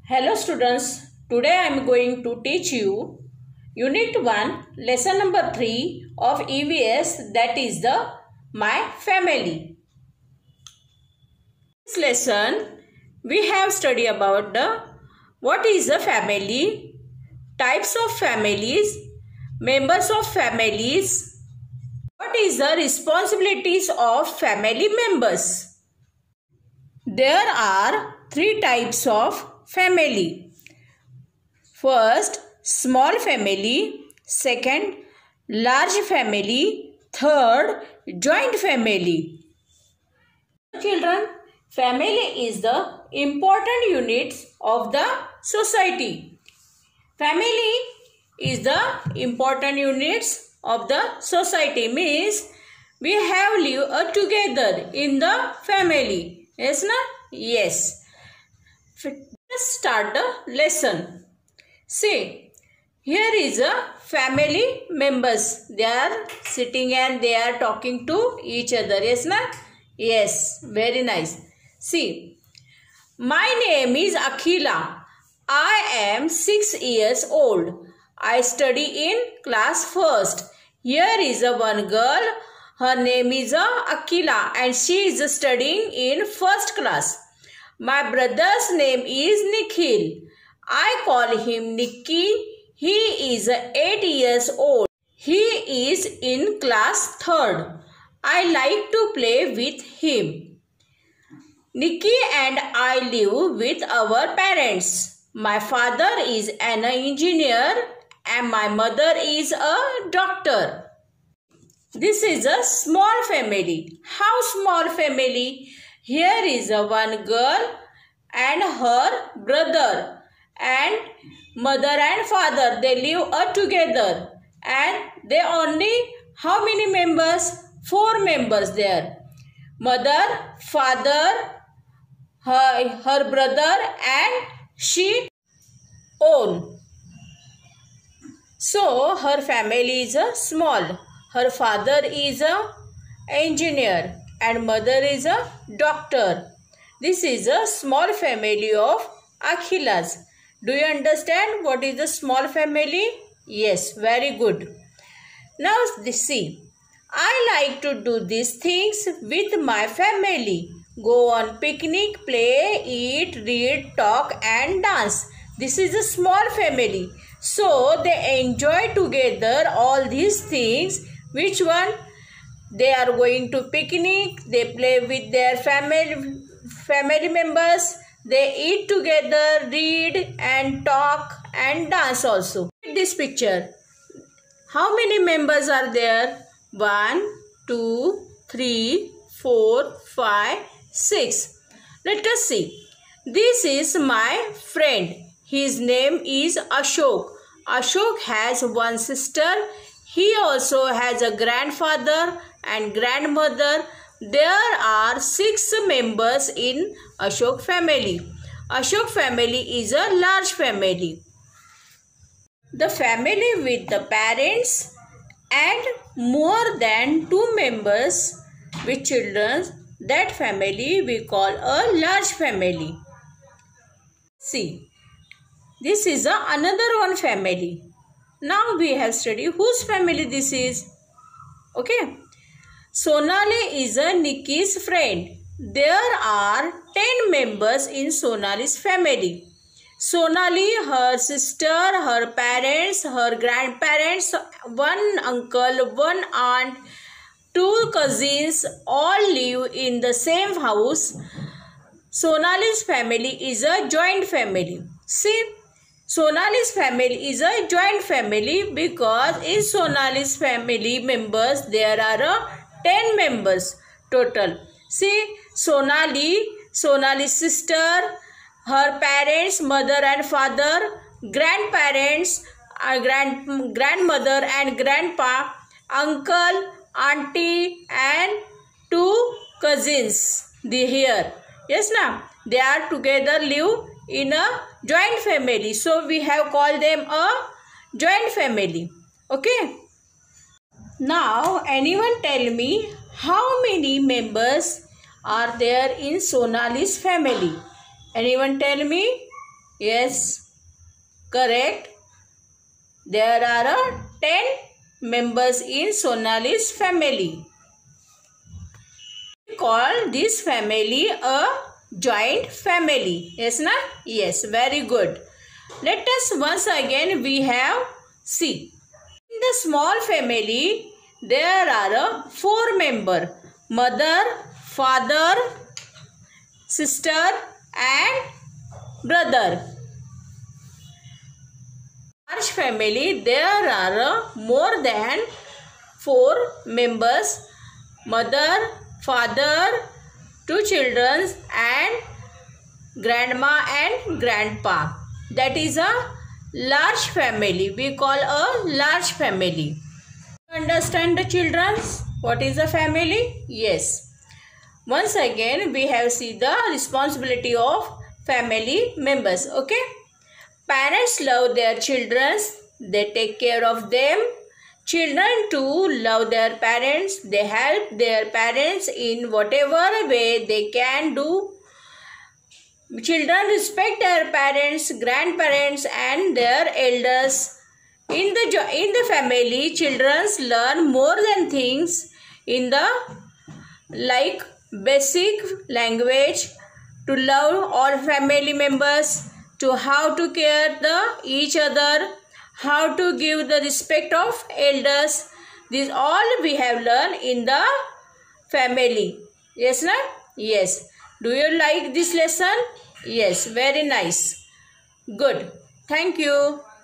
Hello students, today I am going to teach you Unit 1, Lesson number 3 of EVS, that is the My Family. This lesson we have studied about what is the family, types of families, members of families, what is the responsibilities of family members. There are three types of family. First, small family. Second, large family. Third, joint family. Children, family is the important unit of the society. Family is the important units of the society, means we have live together in the family. Yes, na? Yes. Let's start the lesson. See, here is a family members. They are sitting and they are talking to each other. Yes, na? Yes, very nice. See, my name is Akhila. I am 6 years old. I study in class 1st. Here is a one girl. Her name is Akhila and she is studying in 1st class. My brother's name is Nikhil. I call him Nikki. He is 8 years old. He is in class 3rd. I like to play with him. Nikki and I live with our parents. My father is an engineer and my mother is a doctor. This is a small family. How small family? Here is a one girl and her brother and mother and father. They live together and they only how many members? 4 members there. Mother, father, her brother and she own. So her family is small. Her father is an engineer and mother is a doctor. This is a small family of Akhilas. Do you understand what is a small family? Yes, very good. Now see, I like to do these things with my family. Go on picnic, play, eat, read, talk and dance. This is a small family. So they enjoy together all these things. Which one? They are going to picnic, they play with their family members, they eat together, read and talk and dance also. This picture, how many members are there? 1, 2, 3, 4, 5, 6. Let us see. This is my friend. His name is Ashok. Ashok has one sister. He also has a grandfather and grandmother. There are 6 members in Ashok family. Ashok family is a large family. The family with the parents and more than 2 members with children, that family we call a large family. See, this is another one family. Now we have studied whose family this is. Okay. Sonali is a Nikki's friend. There are 10 members in Sonali's family. Sonali, her sister, her parents, her grandparents, one uncle, one aunt, 2 cousins all live in the same house. Sonali's family is a joint family. See, Sonali's family is a joint family because in Sonali's family members there are 10 members total. See, Sonali's sister, her parents, mother and father, grandparents, grandmother and grandpa, uncle, auntie and 2 cousins. They here. Yes, na? They are together live in a joint family. So we have called them a joint family. Okay. Now anyone tell me how many members are there in Sonali's family? Anyone tell me? Yes, correct. There are 10 members in Sonali's family. We call this family a joint family. Yes, na? Yes, very good. Let us once again we have see. In the small family, there are 4 members. Mother, father, sister and brother. Large family, there are more than 4 members. Mother, father, 2 children and grandma and grandpa. That is a large family. We call a large family. Understand the children? What is a family? Yes. Once again, we have seen the responsibility of family members. Okay. Parents love their children. They take care of them. Children too love their parents. They help their parents in whatever way they can do. Children respect their parents, grandparents and their elders. In the family, children learn more than things in the like basic language, to love all family members, to how to care each other, how to give the respect of elders. This all we have learned in the family. Yes, na? Yes. Do you like this lesson? Yes, very nice. Good. Thank you.